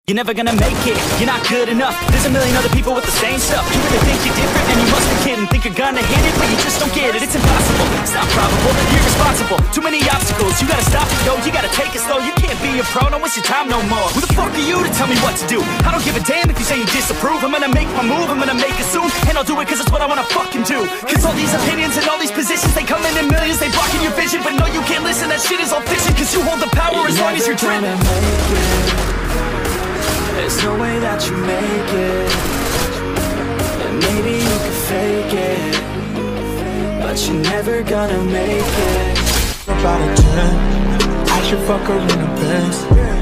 You're never gonna make it, you're not good enough. There's a million other people with the same stuff. You really think you're different and you must be kidding. Think you're gonna hit it, but you just don't get it. It's impossible, it's not probable, you're irresponsible. Too many obstacles, you gotta stop it, yo. You gotta take it slow, you can't be a pro. Don't waste your time no more. Who the fuck are you to tell me what to do? I don't give a damn if you say you disapprove. I'm gonna make my move, I'm gonna make it soon. And I'll do it cause it's what I wanna fucking do. Cause all these opinions and all these positions, they come in millions. They blocking your vision, but no, you can't listen. That shit is all fiction. Cause you hold the power as long as you're dreaming. There's no way that you make it. And maybe you can fake it, but you're never gonna make it. About a 10, I should fuck her in the Benz.